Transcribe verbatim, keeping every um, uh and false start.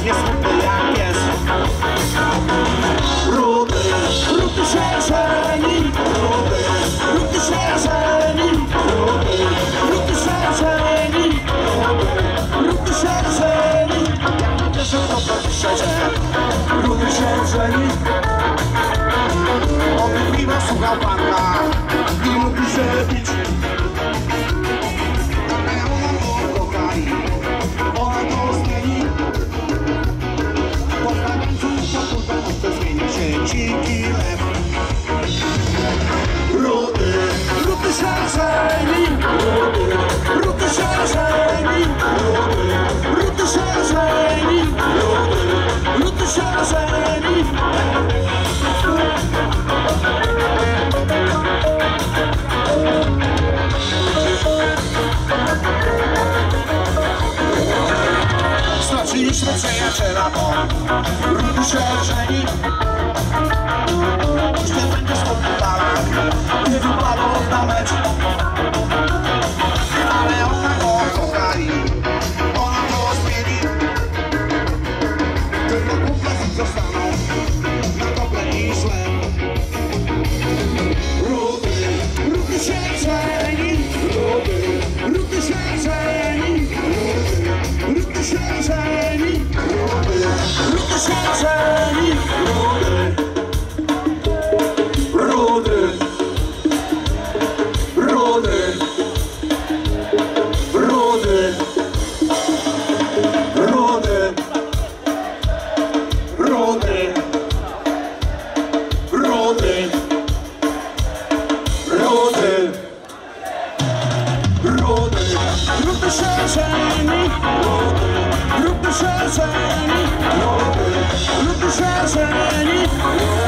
jest smutny jak pies. Rudy, rudy się żeni, rudy, rudy się żeni, rudy, rudy się żeni, rudy się żeni. Jak nie wierzę, to tak szczerze, rudy się żeni. On piwa słuchał pana i lubi się pić. Ale ona go kocha i ona go zmieni. Po fragmentu pokurwę zmieni się dziki lew. Rudy, rudy się żeni, rudy, rudy się żeni, rudy, rudy się żeni, rudy, rudy się żeni. Straciliśmy przyjaciela, bo rudy się żeni. Już nie będzie smutny balak, nie wypadło na mecz. Ale ona go kocha i ona go zmieni. Tylko kumple zostaną na dobre i złe. Rudy, rudy się żeni, rudy, rudy się żeni, rudy, rudy się żeni, rudy, rudy się żeni, rudy, rudy, rudy, rudy, rudy, rudy, rudy. Rudy, rudy, rudy się żeni, rudy, rudy się żeni, rudy, rudy się żeni.